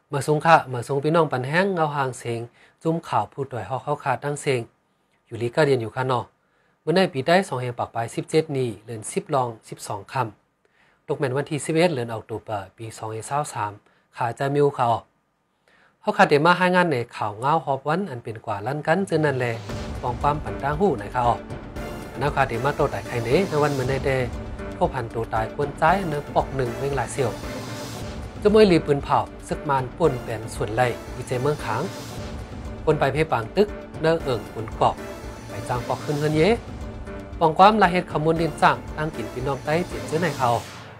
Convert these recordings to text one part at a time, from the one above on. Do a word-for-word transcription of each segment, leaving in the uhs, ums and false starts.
เมื่อสงค่ะเมื่อสงพี่น้องปันแห้งเงาหางเสียงจุ้มข่าวผู้ต่อยหอกเข้าขาดตั้งเสียงอยู่ลีก็เรียนอยู่ค่ะเนาะเมื่อในปีได้สองแห่งปากปลายสิบเจ็ดนี้เลือนสิบลองสิบสองคำตกแม่นวันที่สิบเอ็ดเลือนออกตุลาปีสองพันยี่สิบสามขาจะมิวข่าวเขาขาดเดมาให้งานในข่าวเงาฮอบวันอันเป็นกว่าลั่นกันจึงนั่นแหละปองความปั่นตั้งหูในข่าวนักข่าวเดมาโตแต่ใครเน้ในวันเมื่อในเดพบพันตัวตายกวนใจเนื้อปอกหนึ่งเวงหลายเสี่ยวจะมวยลีปืนเผาซึกมานป่นเป็นส่วนไหลวิจัยเมืองขางคนไปเพปางตึกเนื้อเอิ่งบนเกาะไปจ้างปอกขึ้นเงินเย่ปองความลาเหตุขมุนดินจ้างตั้งกินพี่น้องใต้เจ็บเจ้าในเขา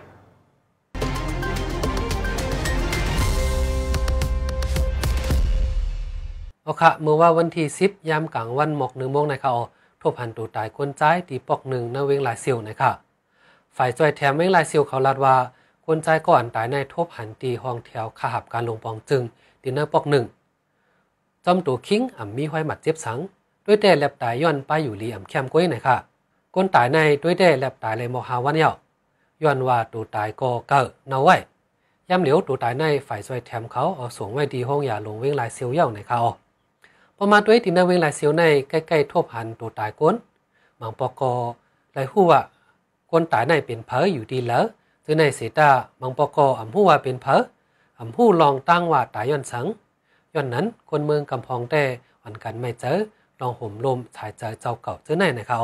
เอาค่ะเมื่อว่าวันที่สิบยามกลางวันหมอกหนึ่งโมงในเขาทบหันตัวตายคนใจตีปอกหนึ่งในเวงหลายเสี่ยวในค่ะฝ่ายจอยแถมเวงหลายเสี่ยวเขาลาดว่าคนใจก่อนตายในทบหันตีห้องแถวขาหับการลงปองจึงตีเนอร์ปอกหนึ่งจอมตัวคิงอ่ำมีห้อยหมัดเจ็บสังด้วยแต่แลบตายย้อนไปอยู่ลีอ่ำแคมก้อยหน่อยค่ะคนตายในด้วยแต่แลบตายเลยมอหาวันเยาย้อนว่าตัวตายก็เกิดเนาไว้ย่ำเหลียวตัวตายในฝ่ายจอยแถมเขาเอาส่งไว้ดีห้องยาลงเวงหลายเซียวเย่าในเขาประมาณด้วยตีเนอร์เวงหลายเซียวในใกล้ๆทบหันตัวตายก้นบางปอกอไรหัวคนตายในเป็นเพออยู่ดีแล้วจึงในเสตาบางปอกออ่ำหู้ว่าเป็นเพออ่ำหู้ลองตั้งว่าตายย้อนสังย้อนนั้นคนเมืองกำพองแต่วันกันไม่เจอลองห่มลมถ่ายเจอเจ้าเก่าเจอในนะครับ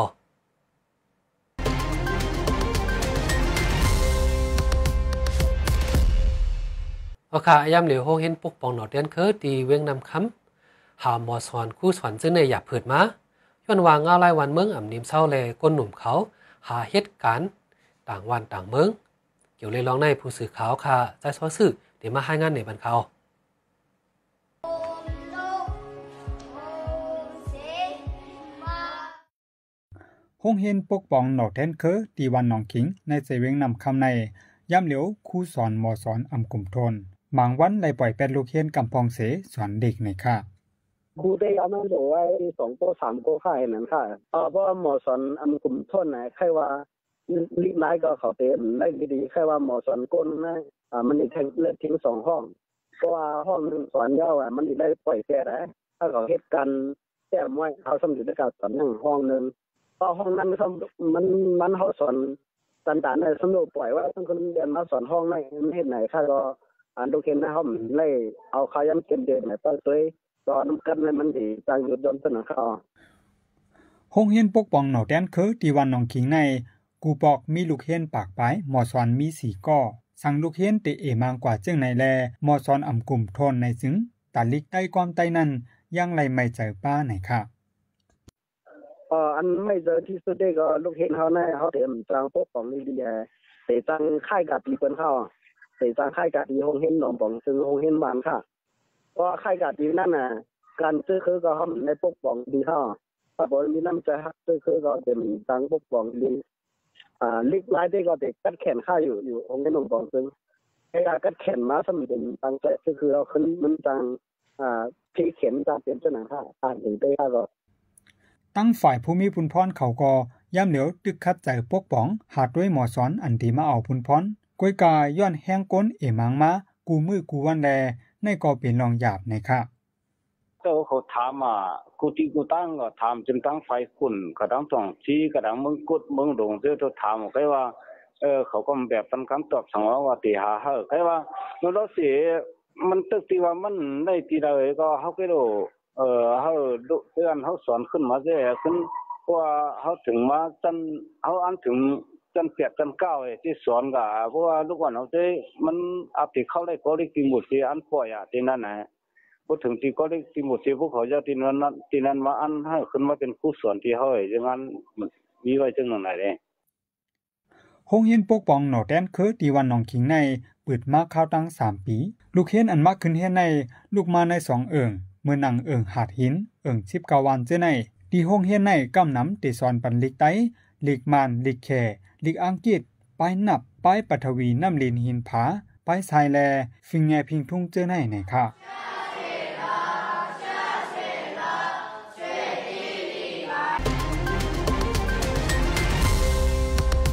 โอเคยามเหลียวโฮเห็นปกป้องหนอเดียนเคือตีเวียงนำคำหาหมอสอนคู่สอนจึงในหยาบเผิดมาย้อนวางเงาไล่วันเมืองอ่ำนิมเศร้าแลก้นหนุ่มเขาหาเหตุการณ์ต่างวันต่างเมืองเกี่ยวเลยร้องในผู้สื่อข่าวค่ะใจซ้อสื่อเดี๋ยวมาให้งานในบันเขาห้องเฮียนปกป้องหนอแทนเคอตีวันหนองขิงในเสเวงนำคำในย่ำเหลียวครูสอนหมอสอนอำกลุ่มทนบางวันไล่ปล่อยเป็ดลูกเฮียนกำพองเสสอนเด็กในค่ะครูได้เอามาบอกว่าสองตัวสามตัวค่ายนั่นค่ะเออเพราะหมอสอนอำกลุ่มทนไหนใครว่าลิไลก็เขาเต็มได้ดีแค่ว่าหมอสอนก้นนะอ่ามันอีกทั้งเลือกทิ้งสองห้องเพราะว่าห้องนึงสอนยาวอ่ะมันได้ปล่อยแค่ได้ถ้าเขาเหตุการณ์แต้มไว้เขาสำนึกในการสอนนั่งห้องนึงเพราะห้องนั้นมันมันเขาสอนสันดานในสำนึกปล่อยว่าต้องคนเรียนมาสอนห้องไหนไม่เห็นไหนค่ะก็อ่านดูเข็นนะเขาไล่เอาเขาย้ำเก็บเด็กไหนป้าตัวตอนน้ำกันเลยมันดีต่างหยุดยนต์สนองเขาห้องเฮียนปกป้องหนอแดนคือตีวันหนองขิงในกูปอกมีลูกเฮียนปากปลายหมอสอนมีสี่ก้อสั่งลูกเฮียนเตเอมากกว่าเจ้งในแลหมอสอนอ่ำกลุ่มทนในซึ้งตาลิกใต้ความใต้นั้นยังไรไม่เจอป้าไหนค่ะเอ่ออันไม่เจอที่สุดได้ก็ลูกเฮียนเขาในเขาเตรียมจังปกป้องนี่ดีเตจังค่ายกะตีเปิ้นเข้าเตจังค่ายกะตีห้องเฮียนหนองป่องซึ่งห้องเฮียนบ้านค่ะเพราะค่ายกะตีนั่นน่ะการซื้อคือก็เขาในปกป้องดีเข้าถ้าบ่มีน้ำใจฮักซื้อคือก็เต็มจังปกป้องดีอ่าลิกไลได้ก็เด็กกัดแขนข้าอยู่อยู่องค์ในหนองปองซึ่งไอ้การกัดแขนมาสมัยเป็นตั้งใจคือเราขึ้นมันจังอ่าพี่เข็มจังเป็นเจ้าหน้าที่อ่านถึงได้ก็ตั้งฝ่ายภูมิพุนพรเขาก็ย่ำเหลียวตึกคัดใจปกป้องหาดด้วยหมอสอนอันที่มาเอาพุนพรก้อยกาย้อนแห้งก้นเอมังมากูมือกูวันแลในก็เป็นรองหยาบในค่ะเจ้าเขาถามอ่ะกูที่กูตั้งก็ถามจนตั้งไฟขุ่นกระดังสองชี้กระดังมึงกดมึงลงเจ้าตัวถามใครว่าเออเขาก็แบบเป็นคำตอบสั่งว่าตีหาเฮาใครว่าเมื่อเราเสียมันตึกที่ว่ามันได้ตีเราก็เขาก็รู้เออเขาเพื่อนเขาสอนขึ้นมาเสียขึ้นว่าเขาถึงมาจนเขาอันถึงจนเปียกจนเก้าที่สอนก็เพราะว่าลูกวันเขาเจ้มันอาติเข้าได้ก็ได้กินหมดที่อันป่วยอ่ะที่นั่นนะพูดถึงที่ก็ได้กินหมดที่พวกเขาจะที่นั้นที่นั้นมาอันให้ขึ้นมาเป็นครูสอนที่เขาอย่างนั้นมีไว้จึงไหนเลยห้องเฮียนปกป้องหนอแดนคือตีวันหนองขิงในเปิดมาข้าวตั้งสามปีลูกเฮียนอันมากขึ้นเฮียนในลูกมาในสองเอิงเมื่อนังเอิงหาดหินเอิงสิบเก้าวันเจ้าในตีห้องเฮียนในกำน้ำเตสอนปันลิกไตลิกมานลิกแคลิกอังกฤษป้ายนับป้ายปัทวีน้ำลินหินผาป้ายสายแลฟิงแงพิงทุ่งเจ้าในไหนค่ะ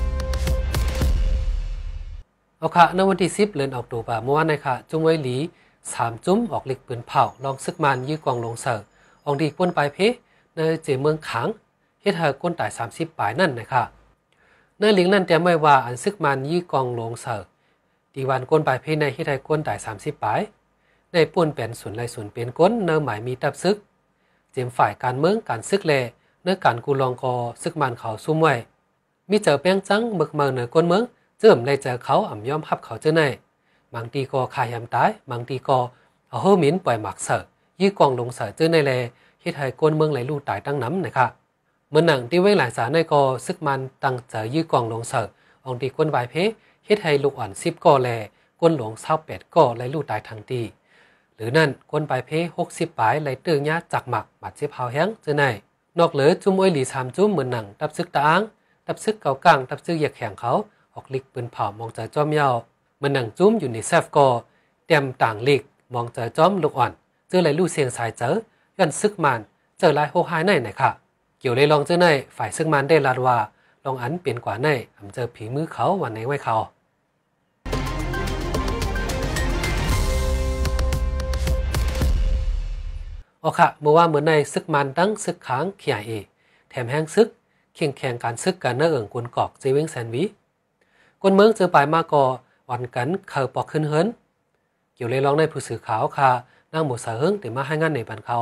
เอาค่ะในวันที่สิบเดือนออกตุลาเมื่อวานในค่ะจงไว้หลีสามจุ้มออกลิกปืนเผาลองซึกมันยื้อกองลงเสืออองดีก้นปลายเพในเจเมืองขังเฮ็ดให้ก้นตายสามสิบปลายนั่นนะคะในลิงนั่นแต่ไม่ว่าอันซึกมันยื้อกองลงเสือตีวันก้นปลายเพในเฮ็ดให้ก้นตายสามสิบปลายในป่วนเป็นศูนย์ไรศูนย์เป็นก้นเนื้อหมายมีตับซึกเจมฝ่ายการเมืองการซึกเลเนื้อการกูลองกอซึกมันเขาซุ่มไว้มีเจอแป้งจังบึกเมืองเหนือก้นเมืองเจิมเลยเจอเขาอ่ำย่อมฮับเขาเจอในบางทีก็ขายยำตายบางทีก็เอาเฮมินปล่อยหมักเสือยื้อกองลงเสือเจอในเลเฮ็ดให้ก้นเมืองไหลลู่ตายตั้งน้ำนะคะเมื่อหนังที่ไว้หลายสาในกอซึกมันตั้งเจอยื้อกองลงเสือองดีก้นใบเพเฮ็ดให้ลูกอ่อนสิบก่อแลก้นหลวงเศร้าเป็ดก่อไหลลู่ตายทางตีหรือนั่นก้นใบเพหกสิบปลายไหลตื้อยาจักหมักบาดเจ็บเผาแห้งเจอในนอกเหลือจุ่มอ้อยหลีสามจุ่มเหมือนหนังตับซึกตาอ้างตับซึกเก่ากลางตับซึกเหยียกแข็งเขาออกลิกปืนเผามองเจอจอมยาวเหมือนหนังจุ่มอยู่ในแซฟก่อเต็มต่างลิกมองเจอจอมลูกอ่อนเจอไหลลู่เสียงสายเจอย้อนซึกมันเจอลายโฮหายในไหนค่ะเกี่ยวเลยลองเจอในฝ่ายซึกมันได้ลาดว่าลองอันเปลี่ยนกว่าในอำเจอผีมือเขาวันไหนไว้เขาโอค่ะเมื่อว่าเหมือนในซึกมันตั้งซึกค้างเขียเอแถมแห้งซึกเคียงแข่งการซึกกันเนื้อเอิ่งกวนกอกเจวิงแซนวีกวนเมืองเจอปลายมากอวันกันเคยปอกขึ้นเฮิรนเกี่ยวเลยลองในผู้สื่อข่าวค่ะนั่งหมดสะเฮิงแต่มาให้งานในบันเขา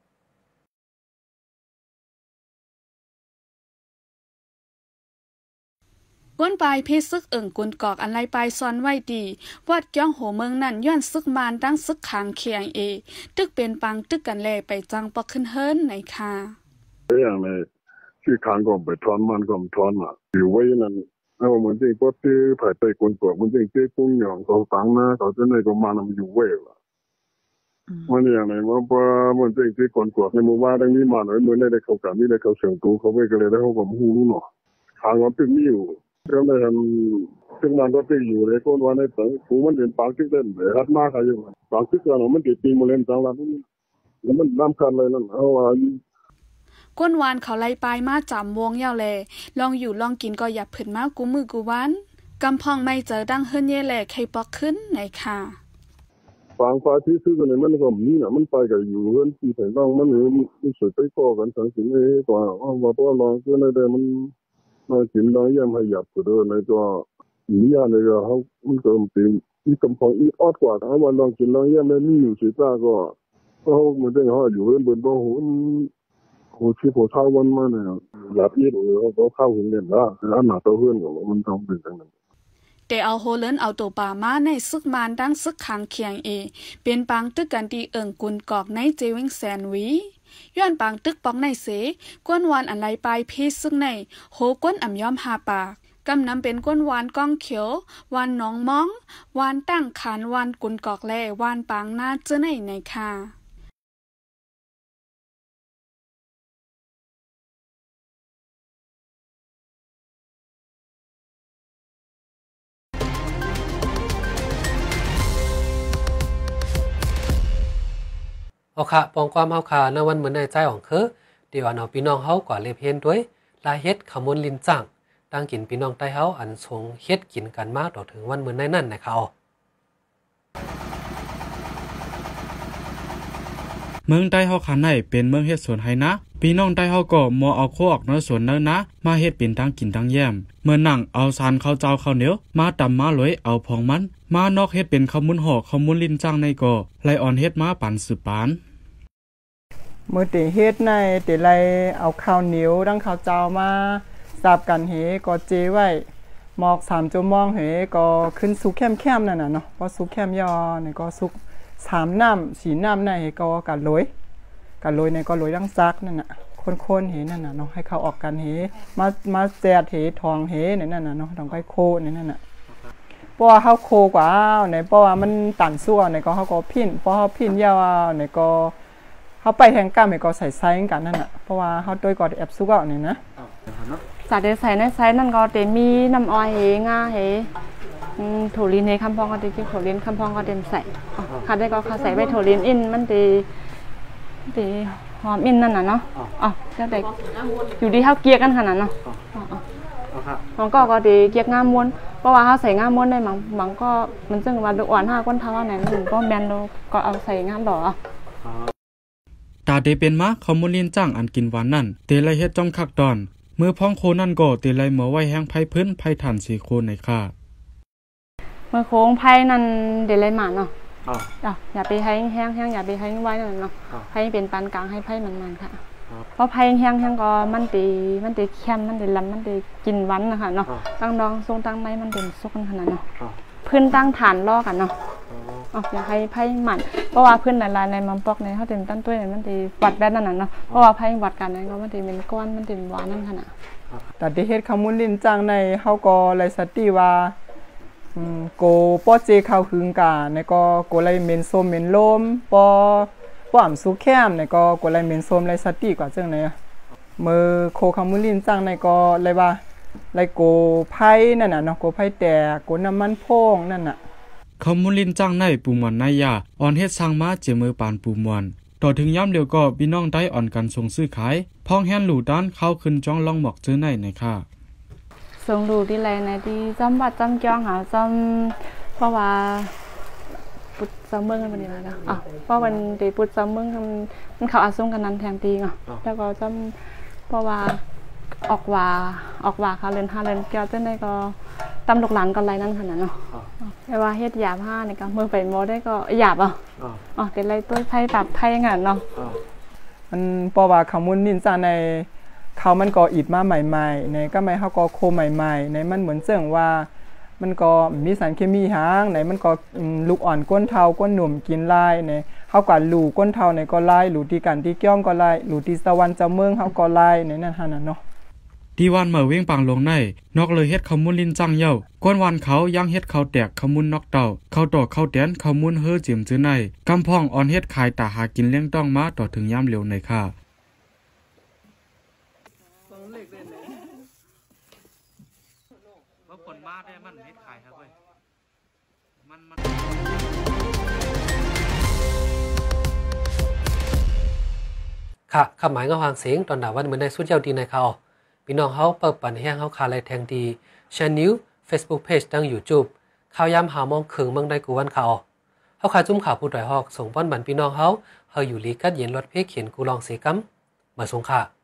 ก้นปลายเพศซึกเอิ่งกุนกอกอันไรปลายซ้อนไว้ดีวัดเกี้ยงโหเมืองนั่นย้อนซึกมานตั้งซึกขางเคียงเอตึกเป็นปังตึกกันแลไปจังปอกขึ้นเฮิรนไหนค่ะอย่างในที่ขางก็ไปทอนมันก็ทอนอ่ะอยู่ไว้นั่นเอาเหมือนจริงก็ที่ผ่ายไปกุนกอกมันจริงเจ๊กุ้งหยองเขาตังนะเขาจะในก็มามันอยู่ไว้ล่ะมันอย่างไรมันพอมันจริงที่กุนกอกในหมู่บ้านดังนี้มาหน่อยเหมือนได้เขากันนี่ได้เขาเสียงตูเขาไปกันเลยได้เขาก็หูรู้เนาะขางก็ตึกนี่อยู่ก็เลยทำซึ่งมันก็ตึกอยู่เลยก้นวันในตึกกูมันเป็นปากตึกเล่นเลยรัดมากใครอยู่ปากตึกกันมันติดปีมาเล่นจังหวัดแล้วมันน้ำคันเลยนั่นเอาว่าก้นวานเขาไล่ปลายมาจำวงยาวแลลองอยู่ลองกินก็อย่าผืนมากูมือกูวันกำพองไม่เจอดังเฮิรนเย่แหล่ใครปอกขึ้นไหนค่ะฟังฟ้าที่ซื้อกันเนี่ยมันก็มีน่ะมันไปกับอยู่เฮิรนที่ไหนบ้างมันมันสุดไปก่อกันสังสิงเอ้กว่าว่าเพราะลองก็ในเดมันมากินลองย่ำให้หยับก็เดินในตัวมีอะไรก็เขามันก็เป็นอีกำพองอีออดกว่าถ้าวันลองกินลองย่ำแล้วนี่อยู่สิตาก็ก็มันได้เขาอยู่เฮิรนบนบ่หูโหชีพอเช้าวันมาเนี่ยหลับยี่หรือเขาเข้าหุ่นเล่นละแล้วหนาตัวเพื่อนของมันต้องเป็นอย่างนั้นแต่เอาโฮเลินเอาตัวป่ามาในซึกมานดังซึกขางเคียงเอเป็นปังตึกกันตีเอิ่งกุนกอกในเจวิงแซนวีย้อนปังตึกปอกในเสก้นวานอันไรปลายเพศซึ่งในโหก้นอ่ำย้อมหาปากกำนำเป็นก้นวานก้องเขียววานน้องมองวานตั้งขานวานกุนกอกแลวานปังหน้าเจอในในค่ะเอาค่ะปองความเฮาค่ะในวันเหมือนในใจของคือเดี๋ยวเอาพี่น้องเฮากว่าเล็บเฮ็ดด้วยลายเฮ็ดขมวนลินจังตั้งกินพี่น้องใต้เฮาอันทรงเฮ็ดกินกันมากต่อถึงวันเหมือนในนั่นนะคะเมืองใต้เฮาคันในเป็นเมืองเฮ็ดสวนไหนะพี่น้องใต้เฮาก็มอเอาโคออกเนื้อสวนเนื้อนะมาเฮ็ดเป็นทั้งกินทั้งแยมเมื่อนั่งเอาซานข้าวเจ้าข้าวเหนียวมาตำมาลอยเอาพองมันมานอกเฮ็ดเป็นข้าวมุนหอกข้าวมุนลินจังในก็ไลออนเฮ็ดมาปั่นสืบปานมื้อติเฮ็ดในติไลเอาข้าวเหนียวดังข้าวเจ้ามาสับกันเหก็เจไว้หมอกสามชั่วโมงเหก็ขึ้นสุกแคมๆนั่นน่ะเนาะพอสุกแคมยอนี่ก็สุกสามน้ำสี่น้ำในก็กันโรยกันโรยในก็โรยดังซักนั่นน่ะคนๆเหนั่นน่ะเนาะให้เขาออกกันเหมามาแจดเหทองเหนั่นน่ะเนาะต้องไปโคนั่นน่ะเพราะว่าเฮาโคกว่าในเพราะว่ามันตันซั่วในก็เฮาก็พิ้นพอเฮาพิ้นยาวในก็เฮาไปแทงก้ามก็ใส่ไซส์กันนั่นน่ะเพราะว่าเฮาโดยก็แอบซุกเอานี่นะสาเดใส่ในไซส์นั่นก็เตมีน้ำอ้อยเฮงาเฮถั่วลินเฮคำพองก็ติถั่วลินคำพองก็เต็มใส่ค่ะได้ก็ใส่ใบถั่วลินอินมันตีตีหอมอินนั่นน่ะเนาะอ๋อแล้วแต่อยู่ที่เฮาเกียกันขนาดเนาะอ๋ออ๋อก็ก็ตีเกียกงามม้วนเพราะราะว่าเฮาใส่งามม้วนได้บางบางก็มันจึงว่าดูอ่อนห้าก้นเท้าไหนมันก็แม่นโลก็เอาใส่งามดอกตาเดเป็นมาคอมมูลินจ้างอันกินหวานนั่นเตไลเฮ็ดจอมคักดอนเมื่อพ้องโคนั่นก็เตไลหมอไว้แห้งไผพื้นไผถ่านสีโคในค่าเมื่อโค้งไผนั่นเดไลหมาเนาะอ๋ออย่าไปให้แห้งๆอย่าไปให้ไว้นั่นเนาะให้เป็นปานกลางให้ไผมันๆค่ะเพราะไผแห้งๆก็มันติมันติแคมมันติลำมันติกินหวานนะคะเนาะตั้งดองทรงตั้งไม้มันเป็นสุกขนาดเนาะพื้นตั้งฐานล่อกันเนาะอ๋ออย่าให้ไผหมันเพราะว่าพื้นหลายๆในมัมปอกในเฮาเต็มตั้นด้วยมันติวัดแบบนั้นน่ะเนาะเพราะว่าไผวัดกันนั้นก็มันติเป็นก้อนมันติหวานนั่นขนาดแต่ที่เฮ็ดคำมุนลินจังในเฮาก็เลยสติว่าอืมโกป้อเจเข้าหึงกาในก็โกเลยเมนส้มเมนลมปอป้อมสุแคมในก็โกเลยเมนส้มเลยสติกว่าจังไหนมือโคคำมุนลินจังในก็เลยว่าไลโกไผ่นั่นน่ะเนาะโกไผ่แตกโกน้ำมันโพงนั่นน่ะคำมุนลินจังในปูมวนในยาอ่อนเฮ็ดสร้างมาเจมือปานปูมวนต่อถึงย่ำเดียวก็พี่น้องได้อ่อนกันส่งซื้อขายพ้องแฮนหลู่ด้านเข้าขึ้นจ้องล่องหมอกเจอในในค่ะส่งดูที่ไรในที่จำบัดจำจ้องหาจำเพราะว่าปุดจำเมืองกันเป็นยังไงนะอ๋อเพราะวันที่ปุดจำเมืองมันเขาอาส่งกันนั้นแทงตีเนาะแล้วก็จำเพราะว่าออกว่าออกว่าเขาเล่นห้าเล่นเกี่ยวเจ้าในก็ตำลูกหลานก็ไรนั่นขนาดเนาะแต่ว่าเฮ็ดหยาบห้าในก็มือไปโมได้ก็หยาบอ่ะอ๋อแต่ไรตัวไพ่ปรับไพ่งานเนาะมันเพราะว่าคำมุนนินจาในเขามันก็อิดมาใหม่ๆในก็ไม่เขาก็โคใหม่ๆในมันเหมือนเสื่องว่ามันก็มีสารเคมีหางในมันก็ลูกอ่อนก้นเทาก้นหนุ่มกินลายในเขาก็หลู่ก้นเทาในก็ลายหลู่ที่กันที่ก้องก็ลายหลู่ที่สวรรค์เจ้าเมืองเขาก็ลายในนั่นฮะน่ะเนาะดีวันเมื่อเว้งปังลงในนอกเลยเฮ็ดขมุนลินจังเย้าก้นวันเขาย่างเฮ็ดเขาแตกขมุนนอกเต่าเขาต่อเขาแดนขมุนเฮอเจียมจื้อในกำพองอ่อนเฮ็ดขายตาหากินเลี้ยงต้องมาต่อถึงย่ำเร็วในค่ะว่าผลมาได้มันเฮ็ดขายครับเว้ยมันมันค่ะคำหมายเงาหางเสียงตอนดาวันเหมือนในสุดยอดดีในเขาพี่น้องเขาเปิดปันแห้งเขาคาไลแทงดีแชนนิว Facebook Page ตั้ง YouTube ข่าวยามหามองเคืองเมืองได้กูวันเขาเขาขาจุ่มข่าวผู้ต่อยหอกส่งป้อนบันพี่น้องเขาเฮาอยู่ลีกัดเย็นรถเพกเขียนกูลองเสกัมมาส่งค่ะ